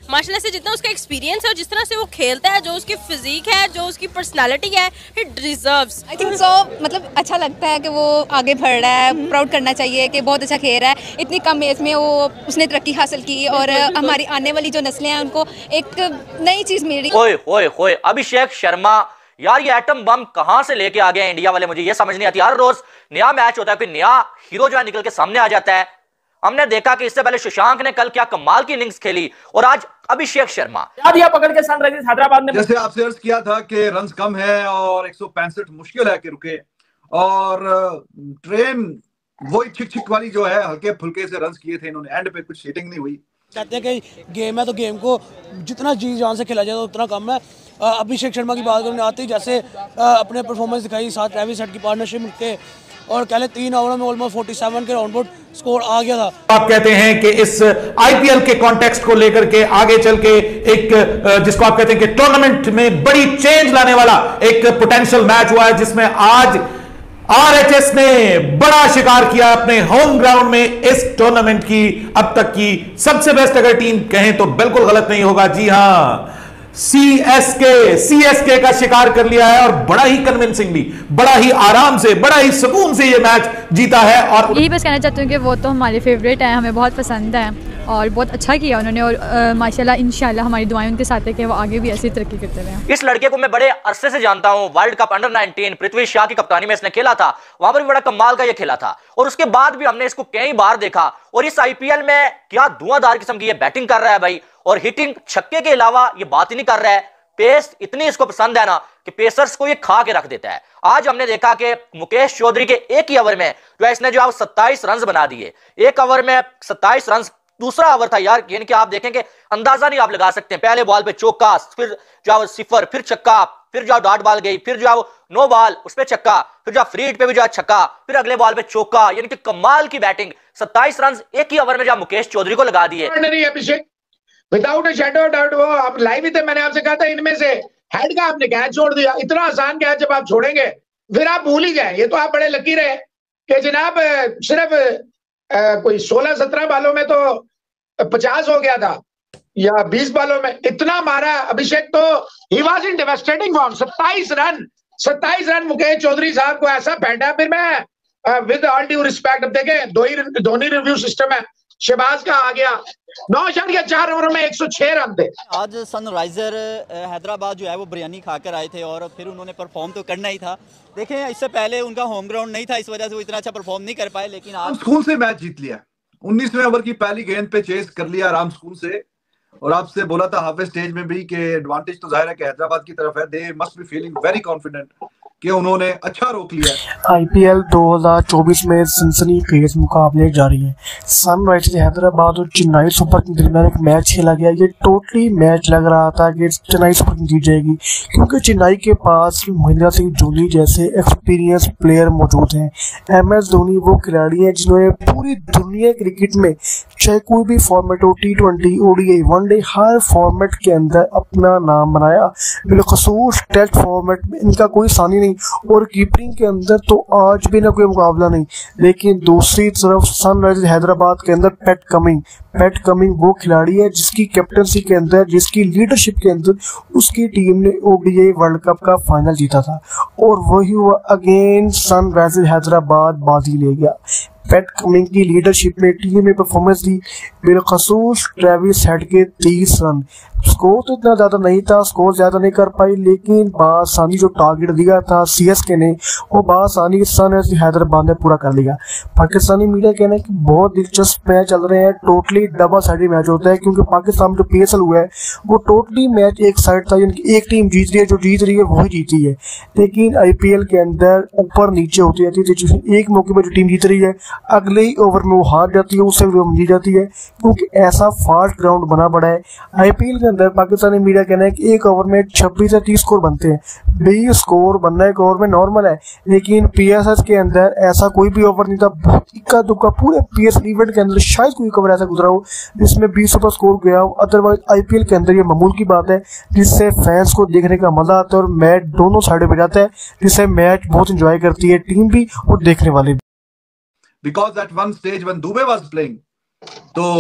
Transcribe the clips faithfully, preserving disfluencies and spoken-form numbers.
माशाल्लाह से जितना उसका एक्सपीरियंस है और जिस तरह से वो खेलता है, जो उसकी फिजिक है, जो उसकी पर्सनालिटी है, ही डिजर्व्स। आई थिंक सो मतलब अच्छा लगता है कि वो आगे बढ़ रहा है, प्राउड करना चाहिए कि बहुत अच्छा खेल रहा है। इतनी कम एज में वो उसने तरक्की हासिल की और हमारी आने वाली जो नस्लें हैं उनको एक नई चीज मिल रही। ओए ओए ओए अभिषेक शर्मा यार, ये एटम बम कहां से लेके आ गए हैं इंडिया वाले, मुझे ये समझ नहीं आती। हर रोज नया मैच होता है, कोई नया हीरो जो है निकल के सामने आ जाता है। हमने देखा कि इससे पहले शशांक ने कल क्या कमाल की इनिंग्स खेली और आज अभिषेक शर्मा दिया पकड़ के सनराइजर्स हैदराबाद ने। जैसे आपसे अर्ज किया था कि रन्स कम है और एक सौ पैंसठ मुश्किल है कि रुके, और ट्रेन वही छिक छिक वाली जो है हल्के फुल्के से रन्स किए थे इन्होंने, एंड पे कुछ हिटिंग नहीं हुई। कहते हैं कि गेम है तो गेम को जितना जी जान से खेला जाए तो उतना कम है। अभिषेक शर्मा की बात करने आती जैसे अपने परफॉर्मेंस दिखाई साथ ट्रेविस हेड की पार्टनरशिप के, और कह ले तीन ओवरों में ऑलमोस्ट सैंतालीस के राउंड स्कोर आ गया था। आप कहते हैं कि इस आईपीएल के कॉन्टेक्स्ट को लेकर के आगे चल के एक जिसको आप कहते हैं कि टूर्नामेंट में बड़ी चेंज लाने वाला एक पोटेंशियल मैच हुआ है, जिसमें आज आरएचएस ने बड़ा शिकार किया अपने होम ग्राउंड में। इस टूर्नामेंट की अब तक की सबसे बेस्ट अगर टीम कहें तो बिल्कुल गलत नहीं होगा। जी हां, सीएसके सीएसके का शिकार कर लिया है और बड़ा ही कन्विंसिंगली, बड़ा ही आराम से, बड़ा ही सुकून से ये मैच जीता है। और यही बस कहना चाहती हूँ कि वो तो हमारे फेवरेट है, हमें बहुत पसंद है और बहुत अच्छा किया उन्होंने, और माशाल्लाह इंशाल्लाह हमारी दुआएं उनके साथ है कि वो आगे भी ऐसी तरक्की करते रहें। इस लड़के को मैं बड़े अरसे से जानता हूं, World Cup under nineteen Prithvi Shaw की कप्तानी में इसने खेला था, वहां पर भी बड़ा कमाल का ये खेला था और उसके बाद भी हमने इसको कई बार देखा। और इस आईपीएल में क्या धुआंधार किस्म की ये बैटिंग कर रहा है भाई, और हिटिंग छक्के के अलावा ये बात ही नहीं कर रहा है। पेस इतनी इसको पसंद है ना कि पेसर्स को ये खा के रख देता है। आज हमने देखा कि मुकेश चौधरी के एक ही ओवर में जो है इसने जो है सत्ताईस रन बना दिए, एक ओवर में सत्ताईस रन। दूसरा ओवर था यार, यानी कि आप देखेंगे अंदाजा नहीं आप लगा सकते हैं, पहले बॉल पे चौका, फिर जो सिफर, फिर छक्का, फिर जो डॉट बॉल गई, फिर जो नो बॉल उस पे छक्का, फिर जो फ्री हिट पे भी जो छक्का, फिर अगले बॉल पे चौका, यानी कि कमाल की बैटिंग। सत्ताईस रन एक ही ओवर में जो मुकेश चौधरी को लगा दिए। Abhishek without a shadow doubt, वो आप लाइव ही थे, मैंने आपसे कहा था इनमें से हेड का आपने कैच छोड़ दिया। इतना आसान कैच जब आप छोड़ेंगे फिर आप भूल ही जाए। ये तो आप बड़े लकी रहे कि जनाब सिर्फ आ, कोई सोलह सत्रह बालों में तो पचास हो गया था या बीस बालों में इतना मारा अभिषेक, तो he was in devastating form. सत्ताईस रन सत्ताईस रन मुकेश चौधरी साहब को ऐसा फेंटा। फिर मैं विद ऑल ड्यू रिस्पेक्ट, अब देखें दो ही धोनी रिव्यू सिस्टम है, शहबाज का आ गया नौ या चार ओवरों में एक सौ छह रन थे। आज सनराइजर हैदराबाद जो है वो बिरयानी खाकर आए थे और फिर उन्होंने परफॉर्म तो करना ही था। देखें इससे पहले उनका होम ग्राउंड नहीं था, इस वजह से वो इतना अच्छा परफॉर्म नहीं कर पाए, लेकिन आज स्कूल से मैच जीत लिया। उन्नीसवें ओवर की पहली गेंद पे चेस कर लिया आराम स्कूल से, और आपसे बोला था हाफ स्टेज में भी कि एडवांटेज तो जाहिर है कि हैदराबाद की तरफ है। They must be feeling very confident कि उन्होंने अच्छा रोक लिया। आईपीएल दो हज़ार चौबीस में सनसनीखेज मुकाबले जारी हैं। सनराइजर्स हैदराबाद और चेन्नई सुपर किंग्स के दरमियान एक मैच खेला गया। ये टोटली मैच लग रहा था कि चेन्नई सुपर किंग्स जीत जाएगी, क्योंकि चेन्नई के पास महेंद्र सिंह धोनी जैसे एक्सपीरियंस प्लेयर मौजूद हैं। एम एस धोनी वो खिलाड़ी हैं जिन्होंने पूरी दुनिया क्रिकेट में चाहे कोई भी फॉर्मेट हो, टी ट्वेंटी, ओडीआई, वनडे, हर फॉर्मेट के अंदर अपना नाम बनाया। बिलखसूस टेस्ट फॉर्मेट में इनका कोई सानी नहीं, और कीपिंग के अंदर तो आज भी ना कोई मुकाबला नहीं। लेकिन दूसरी तरफ सनराइजर्स हैदराबाद के अंदर पैट कमिंस पैट कमिंस वो खिलाड़ी है जिसकी कैप्टनसी के अंदर, जिसकी लीडरशिप के अंदर उसकी टीम ने ओडीआई वर्ल्ड कप का फाइनल जीता था, और वही हुआ अगेन सनराइजर्स हैदराबाद बाजी ले गया। पैट कमिंस की लीडरशिप में टीम ने परफॉर्मेंस दी। बिलखसूस ट्रेविस हेड के तीस रन, स्कोर तो इतना ज्यादा नहीं था, स्कोर ज्यादा नहीं कर पाई, लेकिन बासानी जो टारगेट दिया था सीएसके ने वो बासानी सनराइजर्स हैदराबाद ने पूरा कर लिया। पाकिस्तानी मीडिया कहना है कि बहुत दिलचस्प मैच चल रहे हैं, टोटली डबल साइडेड मैच होता है, क्योंकि पाकिस्तान में जो पीएसएल हुआ है वो टोटली मैच एक साइड था, यानी कि एक टीम जीत रही है, जो जीत रही है वही जीती है। लेकिन आईपीएल के अंदर ऊपर नीचे होती रहती है, एक मौके पर जो टीम जीत रही है अगले ही ओवर में वो हार जाती है, उससे भी जीत जाती है, क्योंकि ऐसा फास्ट ग्राउंड बना पड़ा है। आईपीएल के अंदर पाकिस्तानी मीडिया कहना है कि एक ओवर में छब्बीस से तीस स्कोर बनते हैं। बीस स्कोर बनना एक ओवर में नॉर्मल है, लेकिन पीएसएल के अंदर ऐसा कोई भी ओवर नहीं था। बहुत इक्का दुक्का पूरे पीएसएल इवेंट के अंदर शायद कोई ओवर ऐसा गुजरा हो जिसमें बीस ओवर स्कोर गया हो। अदरवाइज आईपीएल के अंदर ये मामूल की बात है, जिससे फैंस को देखने का मजा आता है और मैच दोनों साइड पे जाता है, जिससे मैच बहुत इंजॉय करती है टीम भी और देखने वाले भी। Because at one stage when Dubey was playing, तो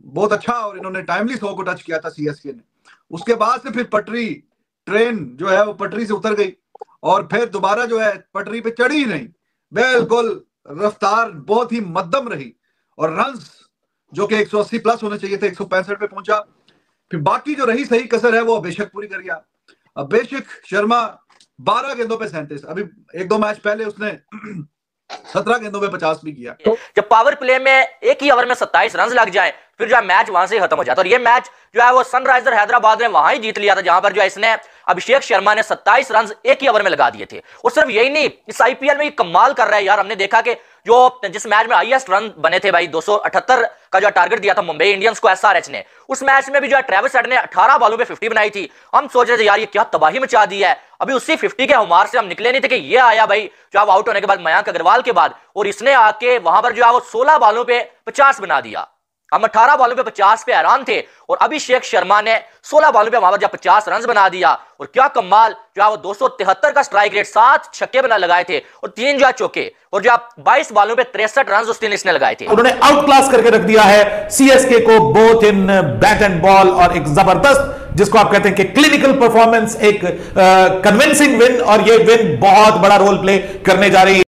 बहुत अच्छा, और इन्होंने टाइमली सौ को टच किया था सीएसके ने। उसके बाद से फिर पटरी ट्रेन जो है वो पटरी से उतर गई और फिर दोबारा जो है पटरी पे चढ़ी ही नहीं, बिल्कुल रफ्तार बहुत ही मध्यम रही और रन्स जो कि एक सौ अस्सी प्लस होने चाहिए थे एक सौ पैंसठ पे पहुंचा। फिर बाकी जो रही सही कसर है वो अभिषेक पूरी कर गया। अभिषेक शर्मा बारह गेंदों पे सैंतीस, अभी एक दो मैच पहले उसने सत्रह गेंदों में पचास भी किया। जब पावर प्ले में एक ही ओवर में सत्ताईस रन लग जाए फिर जो है मैच वहां से खत्म हो जाता है। और ये मैच जो है वो सनराइजर हैदराबाद ने वहां ही जीत लिया था, जहां पर जो है इसने अभिषेक शर्मा ने सत्ताईस रन एक ही ओवर में लगा दिए थे। और सिर्फ यही नहीं, इस आईपीएल में कमाल कर रहा है यार। हमने देखा कि जो जिस मैच में हाईएस्ट रन बने थे भाई, दो सौ अठहत्तर का जो टारगेट दिया था मुंबई इंडियंस को एसआरएच ने, उस मैच में भी जो है ट्रेविस हेड ने अठारह बॉलों पे पचास बनाई थी। हम सोच रहे थे यार ये क्या तबाही मचा दी है, अभी उसी पचास के हुमार से हम निकले नहीं थे कि ये आया भाई जो आउट होने के बाद मयंक अग्रवाल के बाद, और इसने आके वहां पर जो है वो सोलह बॉलों पे पचास बना दिया। हम अठारह बॉलों पे पचास पे हैरान थे और अभिषेक शर्मा ने सोलह बॉलों पे वहां पर जब पचास रन बना दिया। और क्या कमाल, जो है वो दो सौ तिहत्तर का स्ट्राइक रेट, सात छक्के बना लगाए थे और तीन जो है चौके, और जो आप बाईस बॉलों पे तिरसठ रन उस दिन इसने लगाए थे। उन्होंने आउट क्लास करके रख दिया है सीएसके को both in bat and ball, और एक जबरदस्त जिसको आप कहते हैं कि क्लिनिकल परफॉर्मेंस, एक कन्विंसिंग विन, और ये विन बहुत बड़ा रोल प्ले करने जा रही है।